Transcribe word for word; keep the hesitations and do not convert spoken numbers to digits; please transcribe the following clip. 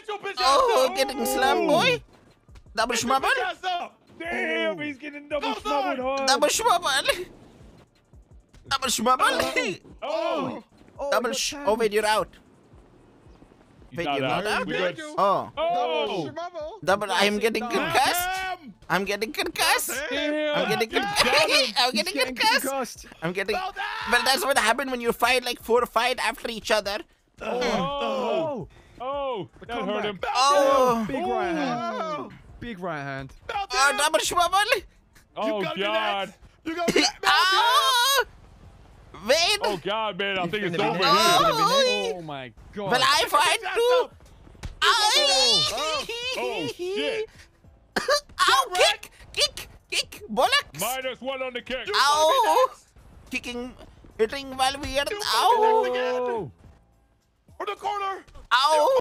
your bitch ass Oh, up. getting slammed, boy. Double Get your schmubble. bitch ass up. Damn, he's getting double Go smuggled hard. Double schmubble. Double schmubble. Oh. Oh, Double he got sh. tackled. Oh, wait, you're out. He's Wait, not you're out. not out? We good. Oh. Oh. Double Double. I am getting Down. concussed. Damn. I'm getting concussed. Damn. I'm getting God concussed. damn. I'm He's getting getting concussed. concussed. I'm getting. Well done. Well, that's what happened when you fight like four fight after each other. Oh. Oh, Oh. That hurt comeback. him. Oh. big right hand. Oh. Big right hand. Oh, double schmubble. Oh, gotta be God. next. You gonna be next. Oh. Wait. Oh, God, man. I He's think it's gonna over be here. next. He's gonna be Oh. next. Oh my god. Well, I fight too. Oh, shit. Ow, kick, kick, kick, bollocks. Minus one on the kick. Ow. Kicking, hitting while we are. Ow. Oh. Or the corner. Ow.